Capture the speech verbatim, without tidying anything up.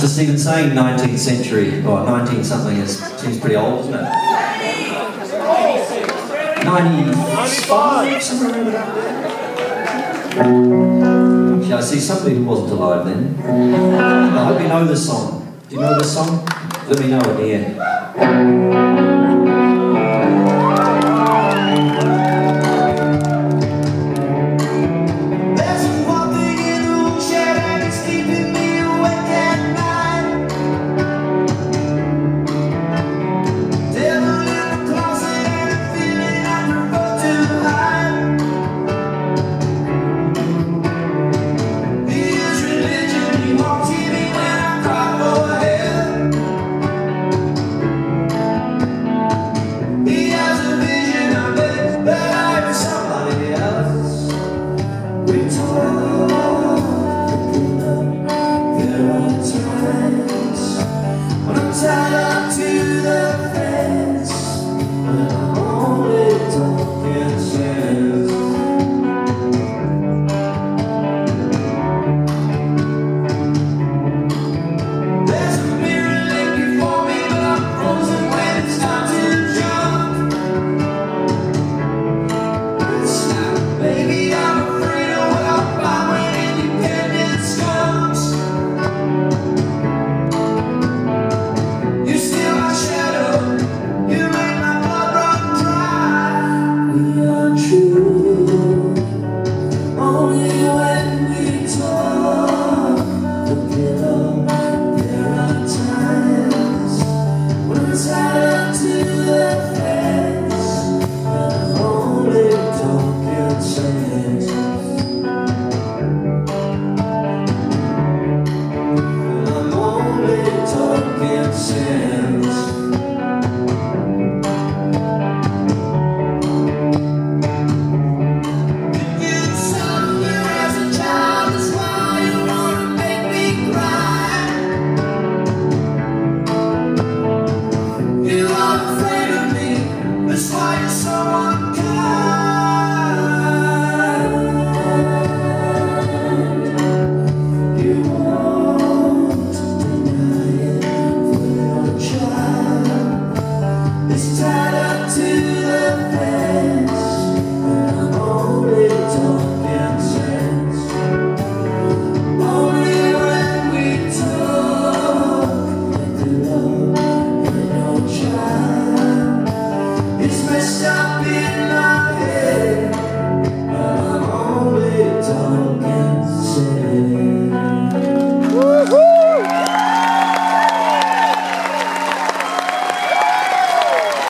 Just even saying nineteenth century, or nineteen something, is, seems pretty old, doesn't it? ninety-five, somewhere around about there. Yeah, I see somebody who wasn't alive then. I hope you know this song. Do you know this song? Let me know at the end.